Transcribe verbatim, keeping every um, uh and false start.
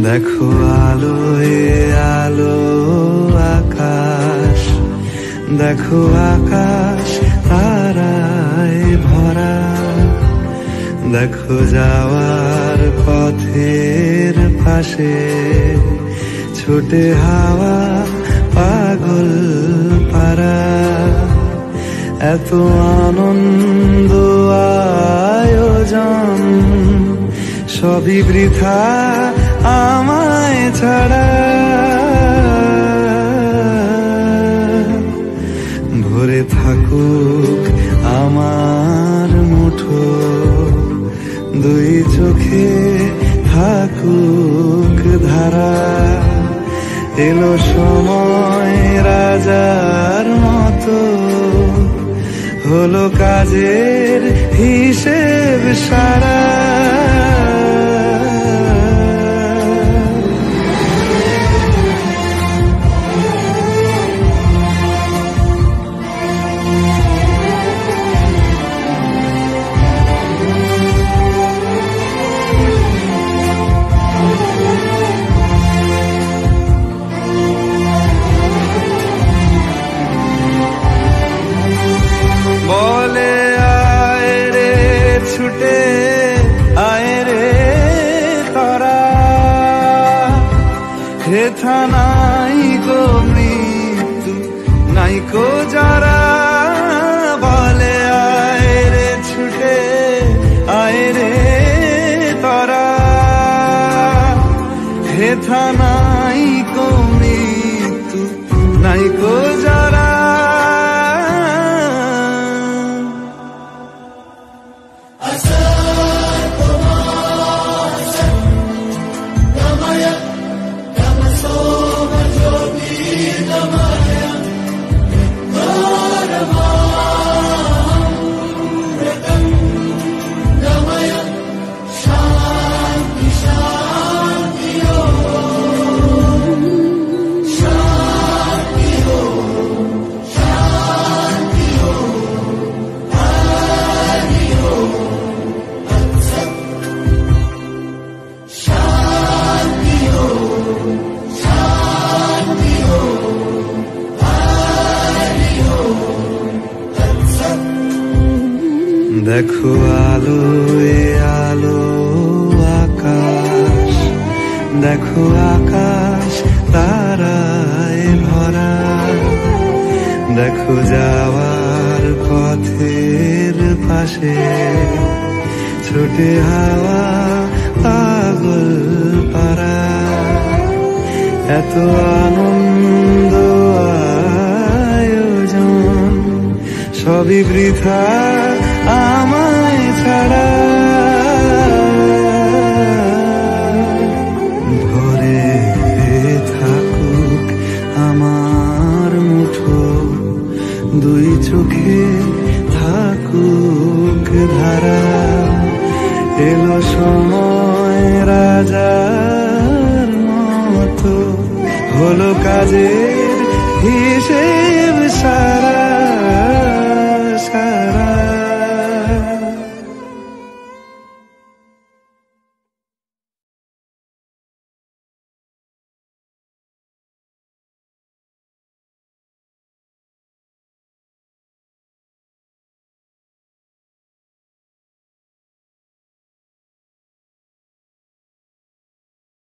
দেখো আলোয় আলো আকাশ, দেখো আকাশ তারায় ভরা, দেখো যাওয়ার পথের পাশে ছোটে হাওয়া পাগল পারা। এত আনন্দ আয়োজন সবই বৃথা আমায় ছাড়া। ভরে থাকুক আমার মুঠো, দুই চোখে থাকুক ধারা। এলো সময় রাজার মতো, হলো কাজের হিসেব সারা। বলে আয় রে ছুটে আয় রে তারা, হেথা নাই গো মৃত্যু নাই কো যারা। বলে আয় রে ছুটে আয় রে তারা, হেথা নাই কো মৃত্যু নাই কো যারা। দেখো আলোয় আলো আকাশ, দেখো আকাশ তারায় ভরা, দেখো যাওয়ার পথের পাশে ছোটে হাওয়া পাগল পারা। এত আনন্দ আয়োজন সবই বৃথা আমায় ছাড়া। ভরে থাকুক আমার মুঠো, দুই চোখে থাকুক ধারা। এলো সময় রাজার মতো, হলো কাজের হিসেব